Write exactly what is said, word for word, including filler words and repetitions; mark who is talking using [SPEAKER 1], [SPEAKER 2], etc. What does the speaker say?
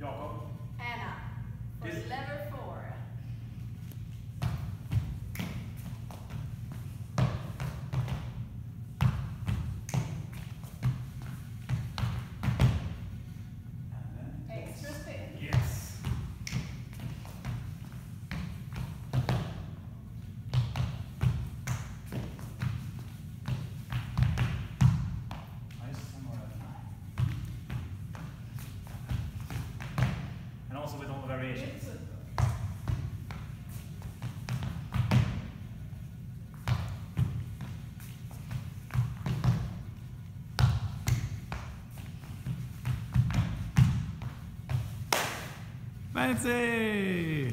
[SPEAKER 1] Jakob.
[SPEAKER 2] Anna. For
[SPEAKER 1] This-
[SPEAKER 2] level four.
[SPEAKER 1] And then
[SPEAKER 2] Extra spin.
[SPEAKER 1] yes. Nice, somewhere at nine. And also with all the variations. Fancy!